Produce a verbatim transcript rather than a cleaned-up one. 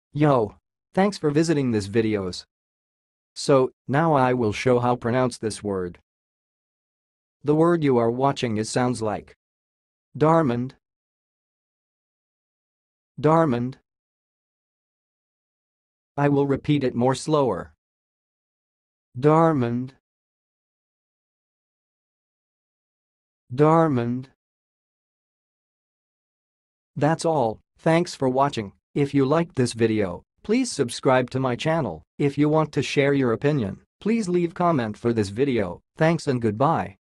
Yo! Thanks for visiting this videos. So, now I will show how pronounce this word. The word you are watching is sounds like Darmond, Darmond. I will repeat it more slower. Darmond, Darmond. That's all, thanks for watching. If you liked this video, please subscribe to my channel. If you want to share your opinion, please leave comment for this video. Thanks and goodbye.